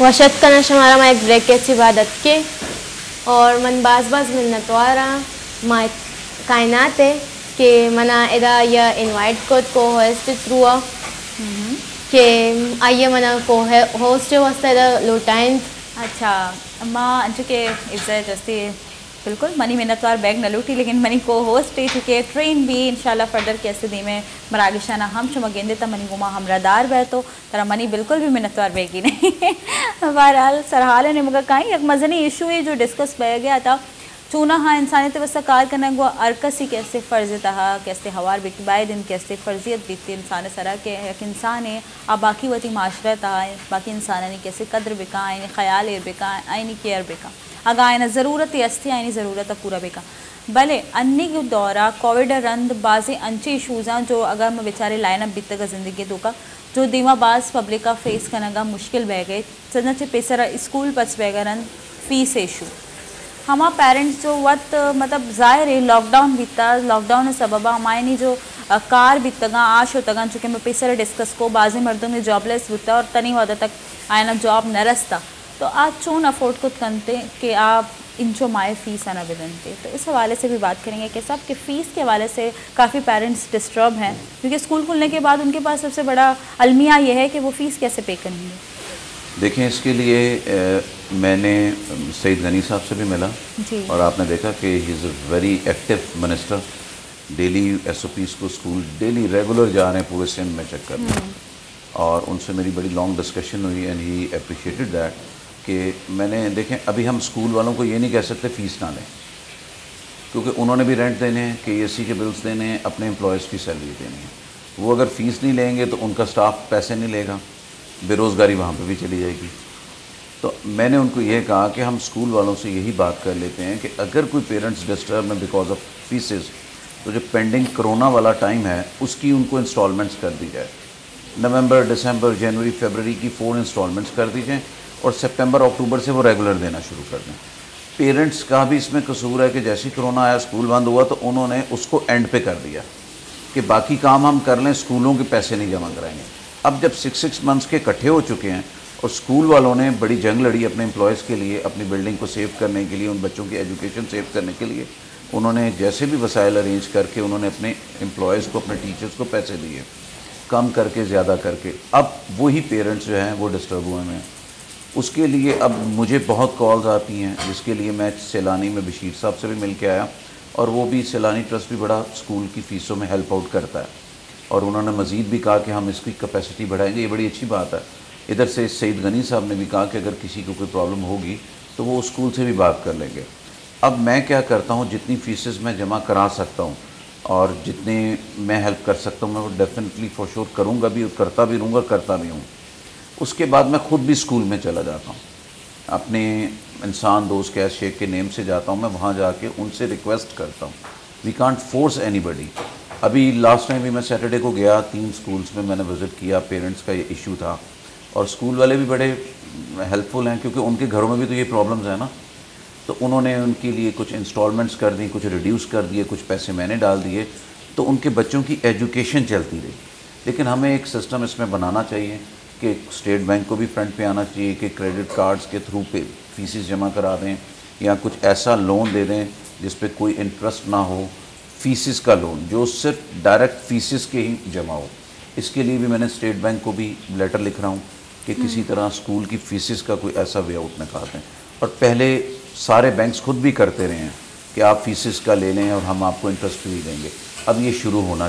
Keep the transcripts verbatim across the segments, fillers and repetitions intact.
वशत का नशमारा मा एक ब्रेक के इबादत के और मन बाज बाज मिन्नतवारा मा कायनात है कि मना इदा यह इनवाइट को को होस्ट थ्रू कि आइए मना को है होस्ट वास्ते इदा लो टाइम अच्छा माँ अंजुके इज्जत जस्ती बिल्कुल मनी मिन्नतवार बैग न लूटी लेकिन मनी को होस्ट टे चुके ट्रेन भी इंशाल्लाह फर्दर कैसे दी में मरागिशाना हम चुमा गेंदे ता मनी गुमा हमरादार बह तो तरह मनी बिल्कुल भी मिन्नतवार बैगी नहीं बहरहाल सरहाल ने मगर कहीं एक मजनी इशू है जो डिस्कस बह गया था चूना हाँ इंसानियत वसा कार करना गो अरकसी कैसे फ़र्ज़ तहा कैसे हवार बिकती बाए दिन कैसे फ़र्जियत बीतती इंसान सरा के एक इंसान है अब बाकी वती माशरत है बाकी इंसान ने कैसे कदर बिका आईने ख्याल एर बिका आईनी केयर बिका अगर आयना ज़रूरत अस्ती आईनी ज़रूरत पूरा बिका भले अन्य के दौरा कोविड रंद बाज़े अंचे इशूज़ा जो अगर मैं बेचारे लाइन अप बीतगा ज़िंदगी दोका जो दीवा बाज पब्लिक का फेस करना मुश्किल बह गए सजना चे पेसरा स्कूल पच बह रन फीस इशू हमारा पेरेंट्स जो वक्त मतलब ज़ाहिर है लॉकडाउन बीता लॉकडाउन सबबा हमारे नहीं जो आ, कार बीतगा आश होता चूँकि मैं पेसर डिस्कस को बाज़ी मर्दों में जॉबलेस बीता और तनी वादा तक आयना जॉब न रसता तो आज चून अफोर्ड खुद करते कि आप इंचो माए फ़ीस आना बिदनते तो इस हवाले से भी बात करेंगे कि सब के फ़ीस के हवाले से काफ़ी पेरेंट्स डिस्टर्ब हैं क्योंकि स्कूल खुलने के बाद उनके पास सबसे बड़ा अलमिया ये है कि वो फ़ीस कैसे पे करनी है। देखें इसके लिए ए, मैंने सईद गनी साहब से भी मिला और आपने देखा कि he is a very active minister daily S O Ps को स्कूल डेली रेगुलर जा रहे हैं पूरे सिंध में चेक करने और उनसे मेरी बड़ी लॉन्ग डिस्कशन हुई एंड ही अप्रिशिएटेड दैट कि मैंने देखें अभी हम स्कूल वालों को ये नहीं कह सकते फ़ीस ना लें क्योंकि उन्होंने भी रेंट देने हैं के एस सी के बिल्स देने हैं अपने एम्प्लॉयज़ की सैलरी देनी है वो अगर फ़ीस नहीं लेंगे तो उनका स्टाफ पैसे नहीं लेगा बेरोज़गारी वहाँ पे भी चली जाएगी। तो मैंने उनको ये कहा कि हम स्कूल वालों से यही बात कर लेते हैं कि अगर कोई पेरेंट्स डिस्टर्ब हैं बिकॉज ऑफ फीसेस तो जो पेंडिंग कोरोना वाला टाइम है उसकी उनको इंस्टॉलमेंट्स कर दी जाए नवंबर दिसंबर जनवरी फरवरी की फ़ोर इंस्टॉलमेंट्स कर दी जाएँ और सितंबर अक्टूबर से वो रेगुलर देना शुरू कर दें। पेरेंट्स का भी इसमें कसूर है कि जैसे ही कोरोना आया स्कूल बंद हुआ तो उन्होंने उसको एंड पे कर दिया कि बाकी काम हम कर लें स्कूलों के पैसे नहीं जमा कराएंगे। अब जब सिक्स सिक्स मंथ्स के इकट्ठे हो चुके हैं और स्कूल वालों ने बड़ी जंग लड़ी अपने एम्प्लॉयज़ के लिए अपनी बिल्डिंग को सेव करने के लिए उन बच्चों की एजुकेशन सेव करने के लिए उन्होंने जैसे भी वसाइल अरेंज करके उन्होंने अपने एम्प्लॉयज़ को अपने टीचर्स को पैसे दिए कम करके ज़्यादा करके। अब वही पेरेंट्स जो हैं वो डिस्टर्ब हुए हैं उसके लिए अब मुझे बहुत कॉल्स आती हैं जिसके लिए मैं सैलानी में बशीर साहब से भी मिल के आया और वो भी सैलानी ट्रस्ट भी बड़ा स्कूल की फ़ीसों में हेल्प आउट करता है और उन्होंने मज़ीद भी कहा कि हम इसकी कैपेसिटी बढ़ाएंगे। ये बड़ी अच्छी बात है। इधर से सईद गनी साहब ने भी कहा कि अगर किसी को कोई प्रॉब्लम होगी तो वो स्कूल से भी बात कर लेंगे। अब मैं क्या करता हूँ जितनी फ़ीसेस मैं जमा करा सकता हूँ और जितने मैं हेल्प कर सकता हूँ मैं वो डेफिनेटली फॉर श्योर करूँगा भी और करता भी रहूँगा करता भी हूँ। उसके बाद मैं ख़ुद भी स्कूल में चला जाता हूँ अपने इंसान दोस्त कैश शेख के नेम से जाता हूँ मैं वहाँ जाके उनसे रिक्वेस्ट करता हूँ। We can't force anybody. अभी लास्ट टाइम भी मैं सैटरडे को गया तीन स्कूल्स में मैंने विज़िट किया पेरेंट्स का ये इशू था और स्कूल वाले भी बड़े हेल्पफुल हैं क्योंकि उनके घरों में भी तो ये प्रॉब्लम्स हैं ना तो उन्होंने उनके लिए कुछ इंस्टॉलमेंट्स कर दी कुछ रिड्यूस कर दिए कुछ पैसे मैंने डाल दिए तो उनके बच्चों की एजुकेशन चलती रही। लेकिन हमें एक सिस्टम इसमें बनाना चाहिए कि स्टेट बैंक को भी फ्रंट पे आना चाहिए कि क्रेडिट कार्ड्स के थ्रू पे फीसेस जमा करा दें या कुछ ऐसा लोन दे दें जिस पे कोई इंटरेस्ट ना हो फीसेस का लोन जो सिर्फ डायरेक्ट फीसेस के ही जमा हो। इसके लिए भी मैंने स्टेट बैंक को भी लेटर लिख रहा हूँ कि किसी तरह स्कूल की फीसेस का कोई ऐसा वे आउट निकाल दें और पहले सारे बैंक्स खुद भी करते रहे हैं कि आप फीसेस का ले लें और हम आपको इंटरेस्ट भी देंगे। अब ये शुरू होना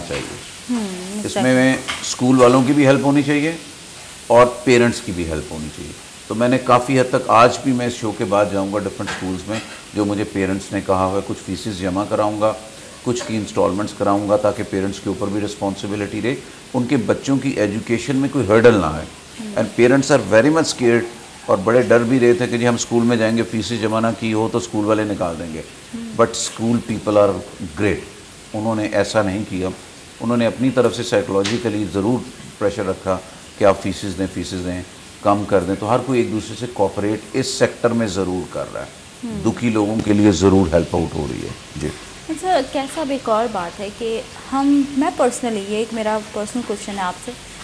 चाहिए। इसमें स्कूल वालों की भी हेल्प होनी चाहिए और पेरेंट्स की भी हेल्प होनी चाहिए। तो मैंने काफ़ी हद तक आज भी मैं इस शो के बाद जाऊंगा डिफरेंट स्कूल्स में जो मुझे पेरेंट्स ने कहा हुआ है कुछ फीसेस जमा कराऊंगा कुछ की इंस्टॉलमेंट्स कराऊंगा ताकि पेरेंट्स के ऊपर भी रिस्पॉन्सिबिलिटी रहे उनके बच्चों की एजुकेशन में कोई हर्डल ना आए। And parents are very much scared और बड़े डर भी रहे थे कि जी हम स्कूल में जाएंगे फीसेस जमा ना की हो तो स्कूल वाले निकाल देंगे। But school people are great. उन्होंने ऐसा नहीं किया। उन्होंने अपनी तरफ से साइकोलॉजिकली ज़रूर प्रेशर रखा कि आप फीसेस दें फीसेस दें कम कर दें। तो हर कोई एक दूसरे से कोऑपरेट इस सेक्टर में ज़रूर कर रहा है। दुखी लोगों के लिए ज़रूर हेल्प आउट हो रही है। जी अच्छा कैसा अब एक और बात है कि हम मैं पर्सनली ये एक मेरा पर्सनल क्वेश्चन है आपसे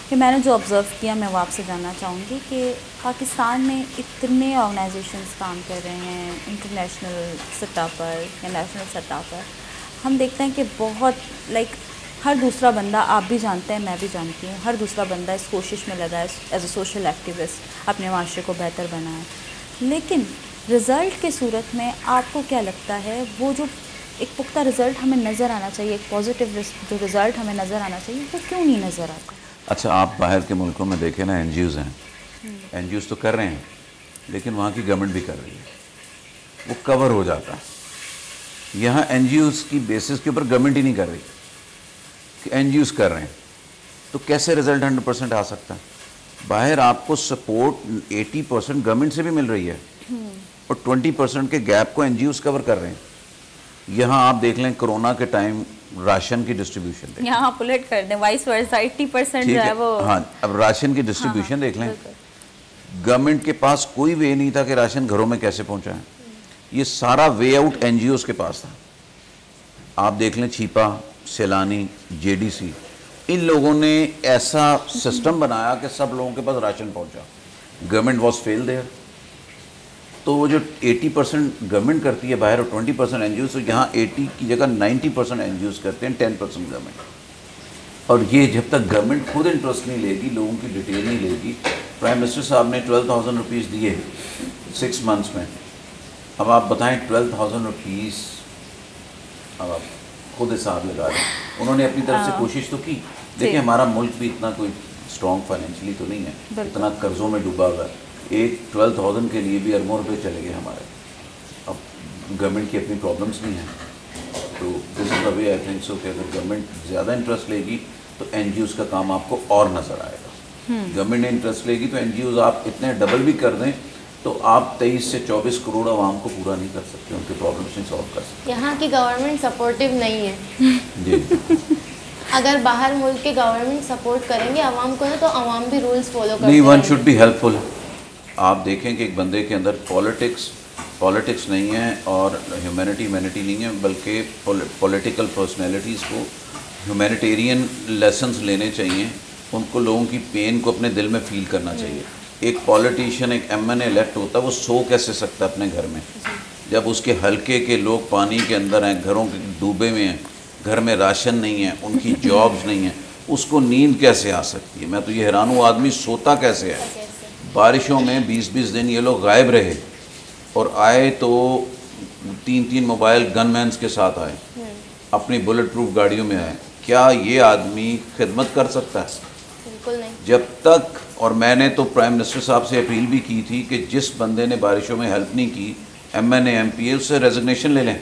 कि मैंने जो ऑब्ज़र्व किया मैं वो आपसे जानना चाहूँगी कि पाकिस्तान में इतने ऑर्गेनाइजेशंस काम कर रहे हैं इंटरनेशनल सतह पर या नेशनल सतह पर, हम देखते हैं कि बहुत लाइक हर दूसरा बंदा, आप भी जानते हैं मैं भी जानती हूँ, हर दूसरा बंदा इस कोशिश में लगा है एज ए सोशल एक्टिविस्ट अपने माशरे को बेहतर बनाए, लेकिन रिज़ल्ट की सूरत में आपको क्या लगता है वो जो एक पुख्ता रिज़ल्ट हमें नज़र आना चाहिए, एक पॉजिटिव जो रिज़ल्ट हमें नज़र आना चाहिए, वो क्यों नहीं नज़र आता? अच्छा, आप बाहर के मुल्कों में देखें ना, एन जी ओज़ हैं, एन जी ओज़ तो कर रहे हैं, लेकिन वहाँ की गवर्नमेंट भी कर रही है, वो कवर हो जाता है। यहाँ एन जी ओज़ की बेसिस के ऊपर गवर्नमेंट ही नहीं कर रही, कि एन जी ओज़ कर रहे हैं, तो कैसे रिज़ल्ट हंड्रेड परसेंट आ सकता है? बाहर आपको सपोर्ट एटी परसेंट गवर्नमेंट से भी मिल रही है और ट्वेंटी परसेंट के गैप को एन जी ओज़ कवर कर रहे हैं। यहाँ आप देख लें कोरोना के टाइम राशन की डिस्ट्रीब्यूशन, यहाँ पुलेट कर दें वाइस वर्सा, एट्टी परसेंट जो है वो, हाँ, अब राशन की डिस्ट्रीब्यूशन हाँ, देख लें, गवर्नमेंट के पास कोई वे नहीं था कि राशन घरों में कैसे पहुँचाएं, ये सारा way out N G Os के पास था। आप देख लें छिपा, सैलानी, जे डी सी, इन लोगों ने ऐसा सिस्टम बनाया कि सब लोगों के पास राशन पहुँचा। Government was fail there. तो वो जो अस्सी परसेंट गवर्नमेंट करती है बाहर और twenty percent N G Os, तो यहाँ अस्सी की जगह नब्बे परसेंट एन जी ओज़ करते हैं, टेन परसेंट गवर्नमेंट। और ये जब तक गवर्नमेंट खुद इंटरेस्ट नहीं लेगी, लोगों की डिटेल नहीं लेगी। प्राइम मिनिस्टर साहब ने ट्वेल्व थाउजेंड रुपीज़ दिए सिक्स मंथ्स में। अब आप बताएं ट्वेल्व थाउजेंड रुपीज़, अब आप खुद हिसाब लगा रहे हैं। उन्होंने अपनी तरफ से कोशिश तो की। देखिए हमारा मुल्क भी इतना कोई स्ट्रॉन्ग फाइनेंशियली तो नहीं है, इतना कर्ज़ों में डूबा हुआ है। एक ट्वेल्व थाउजेंड के लिए भी अरबों रुपये चले गए हमारे। अब गवर्नमेंट की अपनी प्रॉब्लम्स नहीं हैं, तो this is the way I think so कि अगर गवर्नमेंट ज़्यादा इंटरेस्ट लेगी तो एन जी ओज़ का काम आपको और नज़र आएगा। गवर्नमेंट ने इंटरेस्ट लेगी तो एन जी ओज़ आप इतने डबल भी कर दें तो आप तेईस से चौबीस करोड़ आवाम को पूरा नहीं कर सकते, उनके प्रॉब्लम्स नहीं सॉल्व कर सकते। यहाँ की गवर्नमेंट सपोर्टिव नहीं है जी। अगर बाहर मुल्क के गवर्नमेंट सपोर्ट करेंगे आवाम को ना, तो आवाम भी रूल्स फॉलो करेंगे। नहीं, वन शुड बी हेल्पफुल। आप देखें कि एक बंदे के अंदर पॉलिटिक्स पॉलिटिक्स नहीं है और ह्यूमैनिटी ह्यूमैनिटी नहीं है, बल्कि पॉलिटिकल पर्सनैलिटीज़ को ह्यूमैनिटेरियन लेसन्स लेने चाहिए। उनको लोगों की पेन को अपने दिल में फील करना चाहिए। एक पॉलिटिशियन, एक एम एन ए इलेक्ट होता है, वो सो कैसे सकता है अपने घर में जब उसके हलके के लोग पानी के अंदर हैं, घरों के डूबे में हैं, घर में राशन नहीं है, उनकी जॉब्स नहीं है, उसको नींद कैसे आ सकती है? मैं तो ये हैरान हूँ, आदमी सोता कैसे है? बारिशों में बीस बीस दिन ये लोग गायब रहे और आए तो तीन तीन मोबाइल गनमैन्स के साथ आए, अपनी बुलेट प्रूफ गाड़ियों में आए। क्या ये आदमी खिदमत कर सकता है? बिल्कुल नहीं। जब तक, और मैंने तो प्राइम मिनिस्टर साहब से अपील भी की थी कि जिस बंदे ने बारिशों में हेल्प नहीं की, M N A M P A, उससे रेजिग्नेशन ले लें।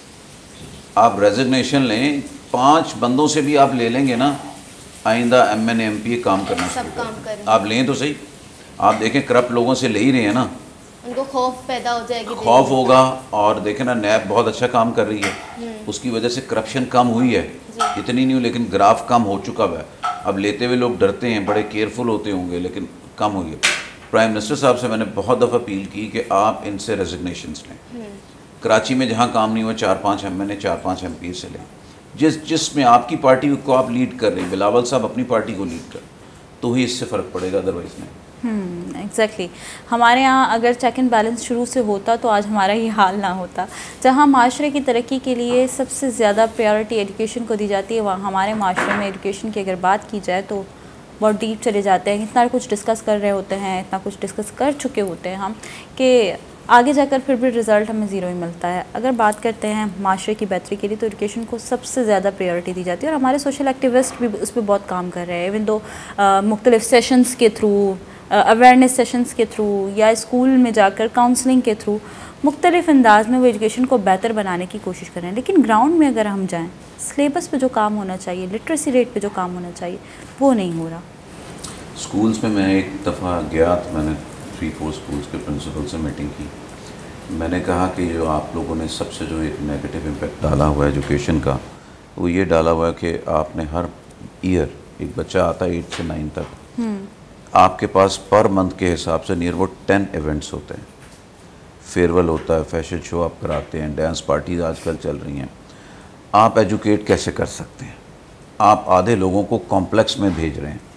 आप रेजिग्नेशन लें, पांच बंदों से भी आप ले लेंगे ना, आइंदा M N A M P A काम करना सब काम करें। आप लें तो सही। आप देखें करप्ट लोगों से ले ही रहे हैं ना, उनको खौफ पैदा हो जाएगी, खौफ होगा। और देखें ना, नैब बहुत अच्छा काम कर रही है, उसकी वजह से करप्शन कम हुई है, इतनी नहीं, लेकिन ग्राफ कम हो चुका है। अब लेते हुए लोग डरते हैं, बड़े केयरफुल होते होंगे, लेकिन कम हुई है। प्राइम मिनिस्टर साहब से मैंने बहुत दफ़ा अपील की कि आप इनसे रेजिग्नेशंस लें। कराची में जहाँ काम नहीं हुआ, चार पाँच एम एन ए, चार पाँच एम पी से लें। जिस जिसमें आपकी पार्टी को आप लीड कर रहे हैं, बिलावल साहब अपनी पार्टी को लीड कर, तो ही इससे फ़र्क पड़ेगा, अदरवाइज़ नहीं। Exactly exactly. हमारे यहाँ अगर चेक एंड बैलेंस शुरू से होता तो आज हमारा ये हाल ना होता। जहाँ माशरे की तरक्की के लिए सबसे ज़्यादा प्रायोरिटी एजुकेशन को दी जाती है, वहाँ हमारे माशरे में एजुकेशन की अगर बात की जाए तो बहुत डीप चले जाते हैं। इतना कुछ डिस्कस कर रहे होते हैं, इतना कुछ डिस्कस कर चुके होते हैं हम, कि आगे जाकर फिर भी रिज़ल्ट हमें ज़ीरो ही मिलता है। अगर बात करते हैं माशरे की बेहतरी के लिए तो एजुकेशन को सबसे ज़्यादा प्रायोरिटी दी जाती है, और हमारे सोशल एक्टिविस्ट भी उस पर बहुत काम कर रहे हैं। इवन दो मुख्तलिफ सेशंस के थ्रू, अवेयरनेस सेशंस के थ्रू या स्कूल में जाकर काउंसलिंग के थ्रू मुख्तलिफ अंदाज में वो एजुकेशन को बेहतर बनाने की कोशिश कर रहे हैं। लेकिन ग्राउंड में अगर हम जाएं, सिलेबस पे जो काम होना चाहिए, लिटरेसी रेट पे जो काम होना चाहिए, वो नहीं हो रहा। स्कूल्स में मैं एक दफ़ा गया तो मैंने थ्री फोर स्कूल्स के प्रिंसिपल से मीटिंग की। मैंने कहा कि जो आप लोगों ने सबसे जो एक नेगेटिव इम्पेक्ट डाला हुआ है एजुकेशन का, वो ये डाला हुआ है कि आपने हर ईयर, एक बच्चा आता है एट से नाइन तक, आपके पास पर मंथ के हिसाब से नियर वो टेन इवेंट्स होते हैं। फेयरवेल होता है, फैशन शो आप कराते हैं, डांस पार्टीज आजकल चल रही हैं। आप एजुकेट कैसे कर सकते हैं? आप आधे लोगों को कॉम्प्लेक्स में भेज रहे हैं,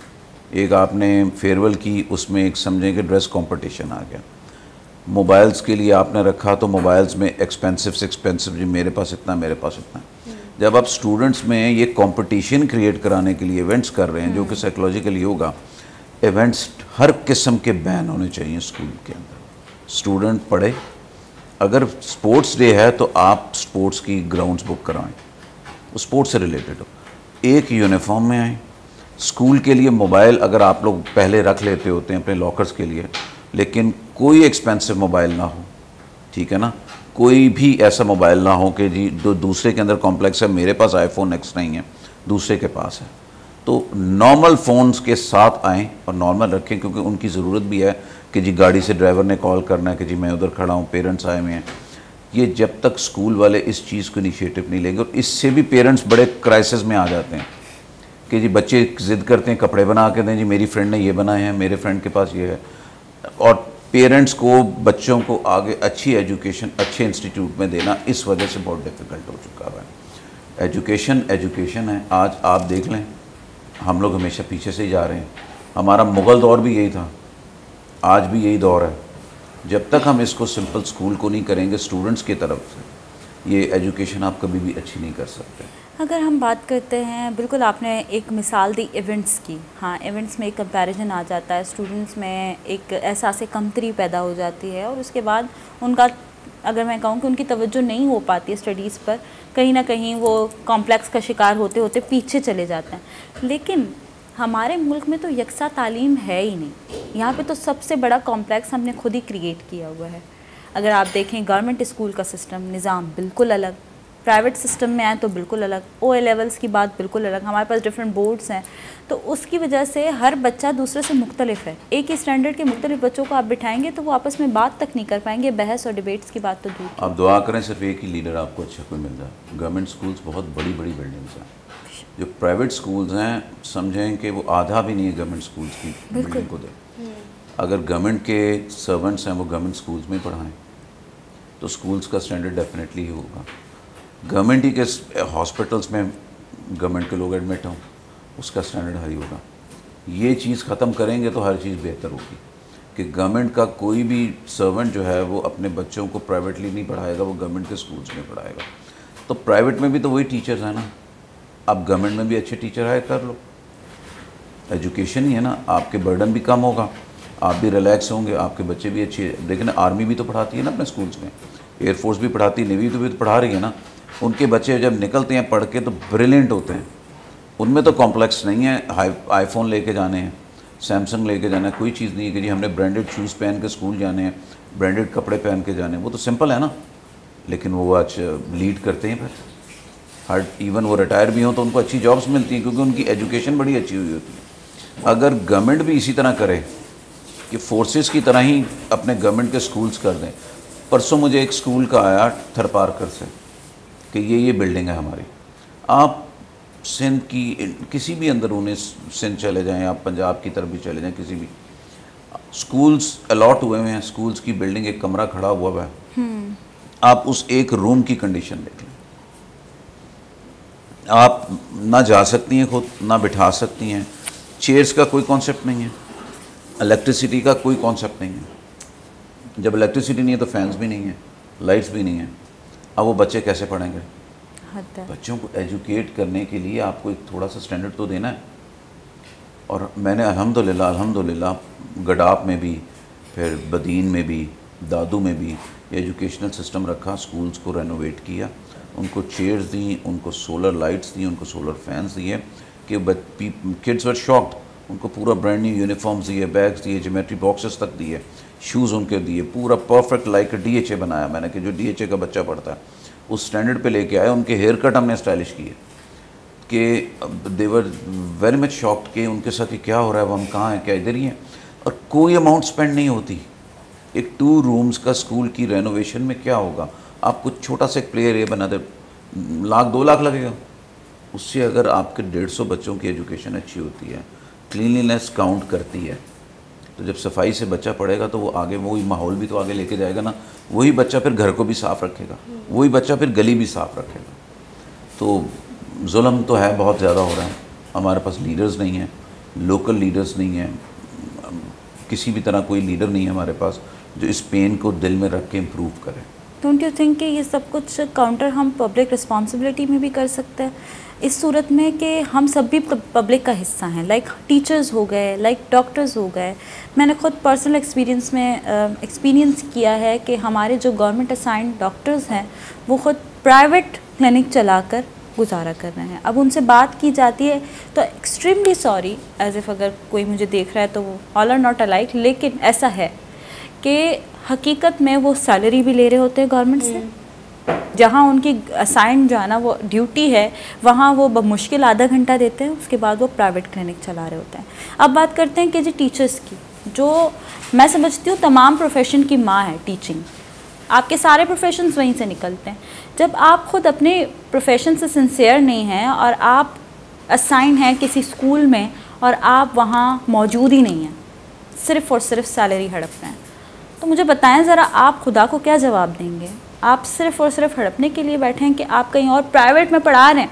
एक आपने फेयरवेल की, उसमें एक समझें कि ड्रेस कंपटीशन आ गया। मोबाइल्स के लिए आपने रखा तो मोबाइल्स में एक्सपेंसिव से एक्सपेंसिव, जी मेरे पास इतना, मेरे पास इतना। जब आप स्टूडेंट्स में ये कंपटीशन क्रिएट कराने के लिए इवेंट्स कर रहे हैं, जो कि साइकोलॉजिकली होगा, इवेंट्स हर किस्म के बैन होने चाहिए स्कूल के अंदर। स्टूडेंट पढ़े, अगर स्पोर्ट्स डे है तो आप स्पोर्ट्स की ग्राउंड्स बुक कराएं, वो स्पोर्ट्स से रिलेटेड हो, एक यूनिफॉर्म में आए। स्कूल के लिए मोबाइल अगर आप लोग पहले रख लेते होते हैं अपने लॉकर्स के लिए, लेकिन कोई एक्सपेंसिव मोबाइल ना हो, ठीक है ना, कोई भी ऐसा मोबाइल ना हो कि जी दो दूसरे के अंदर कॉम्प्लेक्स है, मेरे पास आईफोन एक्स नहीं है, दूसरे के पास है। तो नॉर्मल फ़ोन्स के साथ आएँ और नॉर्मल रखें, क्योंकि उनकी ज़रूरत भी है कि जी गाड़ी से ड्राइवर ने कॉल करना है कि जी मैं उधर खड़ा हूँ, पेरेंट्स आए हुए हैं। ये जब तक स्कूल वाले इस चीज़ को इनिशिएटिव नहीं लेंगे, और इससे भी पेरेंट्स बड़े क्राइसिस में आ जाते हैं कि जी बच्चे ज़िद करते हैं कपड़े बना के दें, जी मेरी फ्रेंड ने ये बनाए हैं, मेरे फ्रेंड के पास ये है। और पेरेंट्स को बच्चों को आगे अच्छी एजुकेशन अच्छे इंस्टीट्यूट में देना इस वजह से बहुत डिफ़िकल्ट हो चुका है। एजुकेशन एजुकेशन है। आज आप देख लें, हम लोग हमेशा पीछे से ही जा रहे हैं। हमारा मुग़ल दौर भी यही था, आज भी यही दौर है। जब तक हम इसको सिंपल स्कूल को नहीं करेंगे स्टूडेंट्स की तरफ से, ये एजुकेशन आप कभी भी अच्छी नहीं कर सकते। अगर हम बात करते हैं, बिल्कुल आपने एक मिसाल दी इवेंट्स की। हाँ, इवेंट्स में एक कंपैरिजन आ जाता है, स्टूडेंट्स में एक एहसास कमतरी पैदा हो जाती है, और उसके बाद उनका, अगर मैं कहूँ कि उनकी तवज्जो नहीं हो पाती है स्टडीज़ पर, कहीं ना कहीं वो कॉम्प्लेक्स का शिकार होते होते पीछे चले जाते हैं। लेकिन हमारे मुल्क में तो यकसा तालीम है ही नहीं। यहाँ पे तो सबसे बड़ा कॉम्प्लेक्स हमने खुद ही क्रिएट किया हुआ है। अगर आप देखें, गवर्नमेंट स्कूल का सिस्टम निज़ाम बिल्कुल अलग, प्राइवेट सिस्टम में आए तो बिल्कुल अलग, ओ ए लेवल्स की बात बिल्कुल अलग, हमारे पास डिफरेंट बोर्ड्स हैं। तो उसकी वजह से हर बच्चा दूसरे से मुख्तलिफ है। एक ही स्टैंडर्ड के मुख्तलिफ बच्चों को आप बिठाएंगे तो वो आपस में बात तक नहीं कर पाएंगे, बहस और डिबेट्स की बात तो दूर। आप दुआ करें सिर्फ एक ही लीडर आपको अच्छा कोई मिल जाए। गवर्नमेंट स्कूल्स बहुत बड़ी बड़ी बिल्डिंग्स हैं, जो प्राइवेट स्कूल्स हैं समझें कि वो आधा भी नहीं है गवर्नमेंट स्कूल्स की बिल्डिंग को दे। अगर गवर्नमेंट के सर्वेंट्स हैं वो गवर्नमेंट स्कूल्स में पढ़ाएं तो स्कूल्स का स्टैंडर्ड डेफिनेटली ही होगा। गवर्नमेंट ही के हॉस्पिटल्स में गवर्नमेंट के लोग एडमिट हों, उसका स्टैंडर्ड हाई होगा। ये चीज़ ख़त्म करेंगे तो हर चीज़ बेहतर होगी कि गवर्नमेंट का कोई भी सर्वेंट जो है वो अपने बच्चों को प्राइवेटली नहीं पढ़ाएगा, वो गवर्नमेंट के स्कूल्स में पढ़ाएगा। तो प्राइवेट में भी तो वही टीचर्स हैं ना, आप गवर्नमेंट में भी अच्छे टीचर हायर कर लो। एजुकेशन ही है ना, आपके बर्डन भी कम होगा, आप भी रिलैक्स होंगे, आपके बच्चे भी अच्छे। लेकिन आर्मी भी तो पढ़ाती है ना अपने स्कूल्स में, एयरफोर्स भी पढ़ाती है, नेवी तो भी तो पढ़ा रही है ना। उनके बच्चे जब निकलते हैं पढ़ के तो ब्रिलियंट होते हैं, उनमें तो कॉम्प्लेक्स नहीं है हाई आईफोन लेके जाने हैं, सैमसंग लेके जाना है, कोई चीज़ नहीं है कि जी हमने ब्रांडेड शूज़ पहन के स्कूल जाने हैं, ब्रांडेड कपड़े पहन के जाने हैं। वो तो सिंपल है ना, लेकिन वो आज लीड करते हैं। फिर हर इवन वो रिटायर भी हों तो उनको अच्छी जॉब्स मिलती हैं क्योंकि उनकी एजुकेशन बड़ी अच्छी हुई होती है। अगर गवर्नमेंट भी इसी तरह करे कि फोर्सेस की तरह ही अपने गवर्नमेंट के स्कूल्स कर दें। परसों मुझे एक स्कूल का आया थरपारकर से कि ये ये बिल्डिंग है हमारी, आप सिंध की किसी भी अंदर उन्हें सिंध चले जाएं, आप पंजाब की तरफ भी चले जाएं, किसी भी स्कूल्स अलॉट हुए हुए हैं, स्कूल्स की बिल्डिंग एक कमरा खड़ा हुआ है, आप उस एक रूम की कंडीशन देख लें। आप ना जा सकती हैं खुद, ना बिठा सकती हैं, चेयर्स का कोई कॉन्सेप्ट नहीं है, इलेक्ट्रिसिटी का कोई कॉन्सेप्ट नहीं है। जब इलेक्ट्रिसिटी नहीं है तो फैंस भी नहीं है, लाइट्स भी नहीं है। अब वो बच्चे कैसे पढ़ेंगे? बच्चों को एजुकेट करने के लिए आपको एक थोड़ा सा स्टैंडर्ड तो देना है। और मैंने अल्हम्दुलिल्लाह अल्हम्दुलिल्लाह गडाप में भी, फिर बदीन में भी, दादू में भी एजुकेशनल सिस्टम रखा, स्कूल्स को रेनोवेट किया, उनको चेयर्स दी, उनको सोलर लाइट्स दी, उनको सोलर फैंस दिए कि किड्स वर शॉक्ड। उनको पूरा ब्रांड न्यू यूनिफॉर्म्स दिए, बैग्स दिए, ज्योमेट्री बॉक्सेस तक दिए, शूज़ उनके दिए, पूरा perfect like D H A बनाया मैंने कि जो डी एच ए का बच्चा पढ़ता है उस स्टैंडर्ड पे लेके आए। उनके हेयर कट हमने स्टाइलिश किए कि देवर वेरी मच शॉक्ड कि उनके साथ ये क्या हो रहा है, वो हम कहाँ हैं, क्या इधर ही हैं। और कोई अमाउंट स्पेंड नहीं होती। एक टू रूम्स का स्कूल की रेनोवेशन में क्या होगा, आप कुछ छोटा सा एक प्ले एरिया बना दे, लाख दो लाख लगेगा। उससे अगर आपके डेढ़ सौ बच्चों की एजुकेशन अच्छी होती है, क्लीनलीनेस काउंट करती है, तो जब सफाई से बच्चा पढ़ेगा तो वो आगे वही माहौल भी तो आगे लेके जाएगा ना। वही बच्चा फिर घर को भी साफ़ रखेगा, वही बच्चा फिर गली भी साफ़ रखेगा। तो जुल्म तो है बहुत ज़्यादा हो रहा है, हमारे पास लीडर्स नहीं हैं, लोकल लीडर्स नहीं हैं, किसी भी तरह कोई लीडर नहीं है हमारे पास जो इस पेन को दिल में रख के इम्प्रूव करे। डोंट यू थिंक कि ये सब कुछ काउंटर हम पब्लिक रिस्पॉन्सिबिलिटी में भी कर सकते हैं इस सूरत में कि हम सब भी पब्लिक का हिस्सा हैं, लाइक टीचर्स हो गए, लाइक डॉक्टर्स हो गए। मैंने खुद पर्सनल एक्सपीरियंस में एक्सपीरियंस uh, किया है कि हमारे जो गवर्नमेंट असाइंड डॉक्टर्स हैं वो खुद प्राइवेट क्लिनिक चलाकर गुजारा कर रहे हैं। अब उनसे बात की जाती है तो एक्सट्रीमली सॉरी, एज इफ़ अगर कोई मुझे देख रहा है तो वो ऑल आर नॉट अलाइक, लेकिन ऐसा है कि हकीकत में वो सैलरी भी ले रहे होते हैं गवर्नमेंट से, जहाँ उनकी असाइन जो है ना वो ड्यूटी है वहाँ वो मुश्किल आधा घंटा देते हैं, उसके बाद वो प्राइवेट क्लिनिक चला रहे होते हैं। अब बात करते हैं कि जी टीचर्स की, जो मैं समझती हूँ तमाम प्रोफेशन की माँ है टीचिंग। आपके सारे प्रोफेशंस वहीं से निकलते हैं। जब आप खुद अपने प्रोफेशन से सिंसियर नहीं हैं और आप असाइन हैं किसी स्कूल में और आप वहाँ मौजूद ही नहीं हैं, सिर्फ़ और सिर्फ सैलरी हड़प रहे हैं, तो मुझे बताएं ज़रा आप खुदा को क्या जवाब देंगे? आप सिर्फ़ और सिर्फ हड़पने के लिए बैठे हैं कि आप कहीं और प्राइवेट में पढ़ा रहे हैं।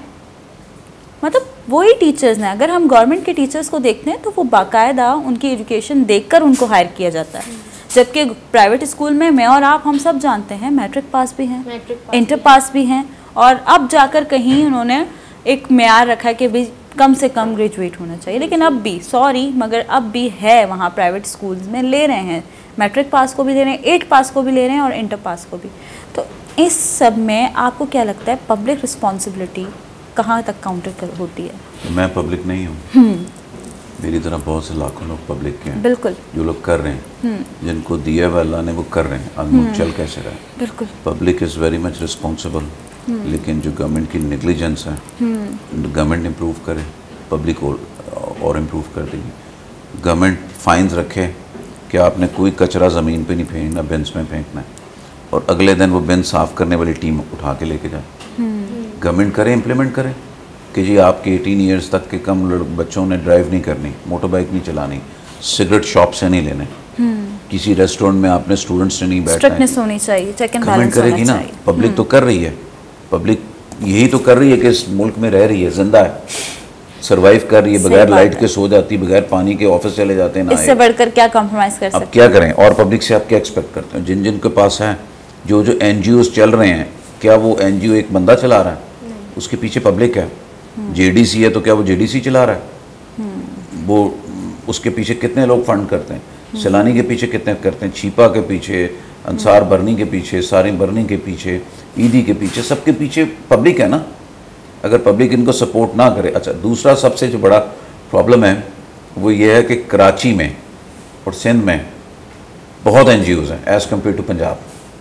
मतलब वही टीचर्स हैं, अगर हम गवर्नमेंट के टीचर्स को देखते हैं तो वो बाकायदा उनकी एजुकेशन देखकर उनको हायर किया जाता है, जबकि प्राइवेट स्कूल में मैं और आप हम सब जानते हैं मैट्रिक पास भी हैं, इंटर पास भी हैं, और अब जाकर कहीं उन्होंने एक मेयार रखा है कि भाई कम से कम ग्रेजुएट होना चाहिए। लेकिन अब भी सॉरी मगर अब भी है वहाँ प्राइवेट स्कूल्स में ले रहे हैं, मैट्रिक पास को भी ले रहे हैं, एट पास को भी ले रहे हैं और इंटर पास को भी। तो इस सब में आपको क्या लगता है पब्लिक रिस्पॉन्सिबिलिटी कहाँ तक काउंटर कर होती है? मैं पब्लिक नहीं हूँ, मेरी तरह बहुत से लाखों लोग पब्लिक के हैं, बिल्कुल, जो लोग कर रहे हैं, जिनको दिया हुआ अल्लाह ने वो कर रहे हैं, आज मुल्क चल कैसे रहा है। बिल्कुल, public is very much responsible, लेकिन जो गवर्नमेंट की नेग्लिजेंस है, गवर्नमेंट इम्प्रूव करे, पब्लिक और, और इम्प्रूव कर देगी। गवर्नमेंट फाइन्स रखे कि आपने कोई कचरा ज़मीन पे नहीं फेंकना, बिन्स में फेंकना है, और अगले दिन वो बिन साफ़ करने वाली टीम उठा के लेके जाए। गवर्नमेंट करे, इम्प्लीमेंट करे कि जी आपके अठारह इयर्स तक के कम बच्चों ने ड्राइव नहीं करनी, मोटर बाइक नहीं चलानी, सिगरेट शॉप से नहीं लेने, किसी रेस्टोरेंट में आपने स्टूडेंट्स से नहीं बैठना है। स्ट्रिक्टनेस होनी चाहिए, चेक एंड बैलेंस करेगी ना। पब्लिक तो कर रही है, पब्लिक यही तो कर रही है कि इस मुल्क में रह रही है, जिंदा है, सरवाइव कर रही है, बगैर लाइट के सो जाती, बगैर पानी के ऑफिस चले जाते हैं। ना इससे बढ़कर क्या कॉम्प्रोमाइज़ कर सकते हैं? अब क्या करें? और पब्लिक से आप क्या एक्सपेक्ट करते हैं? जिन जिन के पास है, जो जो एनजीओज चल रहे हैं, क्या वो एनजीओ एक बंदा चला रहा है? उसके पीछे पब्लिक है। जेडीसी है तो क्या वो जेडीसी चला रहा है? वो उसके पीछे कितने लोग फंड करते हैं? सैलानी के पीछे कितने करते हैं? छीपा के पीछे, अंसार बरनी के पीछे, सारी बरनी के पीछे, ईदी के पीछे, सबके पीछे पब्लिक है ना। अगर पब्लिक इनको सपोर्ट ना करे। अच्छा, दूसरा सबसे जो बड़ा प्रॉब्लम है वो ये है कि कराची में और सिंध में बहुत एनजीओज हैं एज़ कम्पेयर टू पंजाब।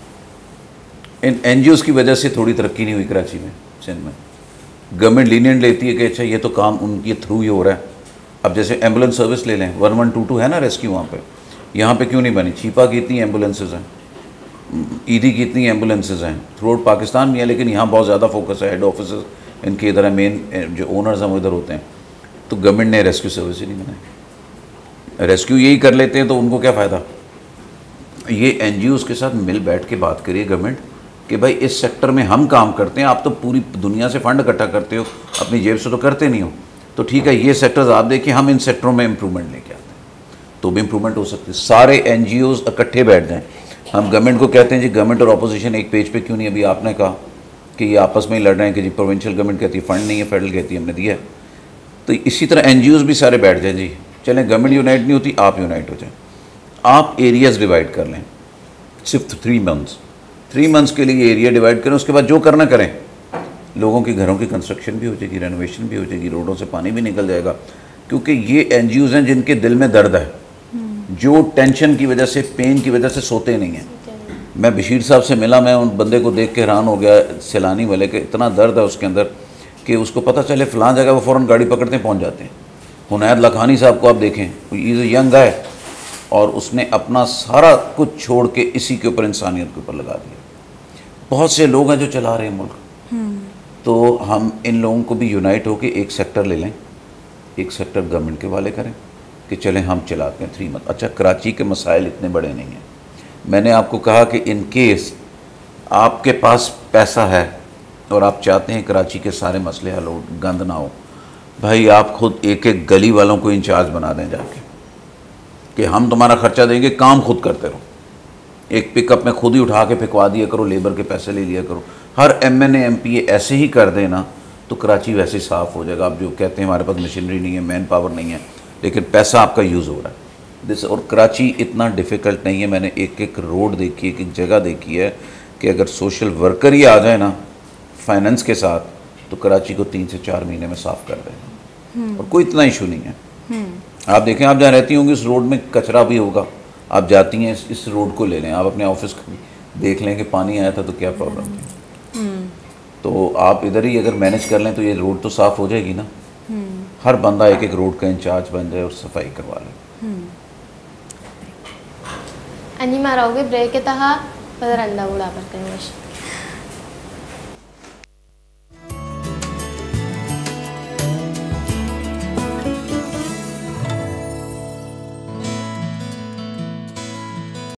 इन एनजीओज की वजह से थोड़ी तरक्की नहीं हुई कराची में, सिंध में। गवर्नमेंट लीनियंट लेती है कि अच्छा ये तो काम उनके थ्रू ही हो रहा है। अब जैसे एम्बुलेंस सर्विस ले लें, वन वन टू टू है ना रेस्क्यू, वहाँ पे यहाँ पे क्यों नहीं बनी? छीपा की इतनी एम्बुलेंसेज हैं, ईदी की इतनी एम्बुलेंसेज हैं, थ्रू आउट पाकिस्तान में है, लेकिन यहाँ बहुत ज़्यादा फोकस है, हेड ऑफिस इनके इधर है, मेन जो ओनर्स हैं वो इधर होते हैं। तो गवर्नमेंट ने रेस्क्यू सर्विस ही नहीं बनाई। रेस्क्यू यही कर लेते हैं तो उनको क्या फ़ायदा? ये एनजीओज के साथ मिल बैठ के बात करिए गवर्नमेंट कि भाई इस सेक्टर में हम काम करते हैं, आप तो पूरी दुनिया से फंड इकट्ठा करते हो, अपनी जेब से तो करते नहीं हो, तो ठीक है ये सेक्टर्स आप देखिए, हम इन सेक्टरों में इम्प्रूवमेंट लेके आते हैं तो भी इम्प्रूवमेंट हो सकती है। सारे एनजीओज इकट्ठे बैठ जाएं। हम गवर्नमेंट को कहते हैं जी गवर्नमेंट और अपोजिशन एक पेज पे क्यों नहीं? अभी आपने कहा कि ये आपस में ही लड़ रहे हैं कि जी प्रोविंशियल गवर्नमेंट कहती है फंड नहीं है, फेडरल कहती है हमने दिया है। तो इसी तरह एनजीओज भी सारे बैठ जाएँ जी, चलें गवर्नमेंट यूनाइट नहीं होती, आप यूनाइट हो जाएँ, आप एरियाज़ डिवाइड कर लें, सिर्फ थ्री मंथ्स थ्री मंथ्स के लिए एरिया डिवाइड करें, उसके बाद जो करना करें। लोगों के घरों की कंस्ट्रक्शन भी हो जाएगी, रेनोवेशन भी हो जाएगी, रोडों से पानी भी निकल जाएगा, क्योंकि ये एनजीओज हैं जिनके दिल में दर्द है, जो टेंशन की वजह से, पेन की वजह से सोते नहीं हैं। मैं बशीर साहब से मिला, मैं उन बंदे को देख के हैरान हो गया, सैलानी वाले के, इतना दर्द है उसके अंदर कि उसको पता चले फ़लाँ जगह वो फ़ौरन गाड़ी पकड़ते पहुँच जाते हैं। हुनैद लखानी साहब को आप देखें, इज़ ए यंग गाय, और उसने अपना सारा कुछ छोड़ के इसी के ऊपर, इंसानियत के ऊपर लगा दिया। बहुत से लोग हैं जो चला रहे हैं मुल्क, तो हम इन लोगों को भी यूनाइट होकर एक सेक्टर ले लें, एक सेक्टर गवर्नमेंट के वाले करें कि चलें हम चलाते हैं थ्री मंथ। अच्छा, कराची के मसाइल इतने बड़े नहीं हैं। मैंने आपको कहा कि इन केस आपके पास पैसा है और आप चाहते हैं कराची के सारे मसले हल हो, गंद ना हो, भाई आप खुद एक एक गली वालों को इंचार्ज बना दें जाके कि हम तुम्हारा खर्चा देंगे, काम खुद करते रहो। एक पिकअप में खुद ही उठा के फेंकवा दिया करो, लेबर के पैसे ले लिया करो। हर M N A M P A ऐसे ही कर देना तो कराची वैसे ही साफ़ हो जाएगा। आप जो कहते हैं हमारे पास मशीनरी नहीं है, मैन पावर नहीं है, लेकिन पैसा आपका यूज़ हो रहा है दिस। और कराची इतना डिफ़िकल्ट नहीं है। मैंने एक एक रोड देखी, एक एक जगह देखी है कि अगर सोशल वर्कर ही आ जाए ना फाइनेंस के साथ तो कराची को तीन से चार महीने में साफ़ कर देगा और कोई इतना इशू नहीं है। आप देखें, आप जहाँ रहती होंगी उस रोड में कचरा भी होगा, आप जाती हैं इस, इस रोड को ले लें, आप अपने ऑफिस को देख लें कि पानी आया था तो क्या प्रॉब्लम थी। तो आप इधर ही अगर मैनेज कर लें तो ये रोड तो साफ़ हो जाएगी ना। हर बंदा एक एक रोड का इंचार्ज बन जाए और सफाई करवा ले। अनि माराओगे ब्रेक के तहा पदर अंदा उड़ा पर कहीं